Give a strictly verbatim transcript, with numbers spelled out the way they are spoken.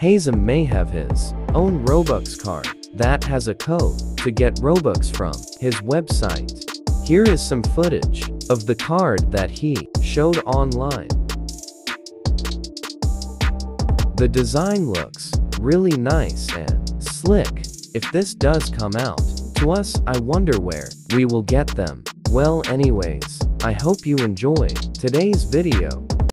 Hazem may have his own Robux card that has a code to get Robux from his website. Here is some footage of the card that he showed online. The design looks really nice and slick. If this does come out to us, I wonder where we will get them. Well, anyways, I hope you enjoyed today's video.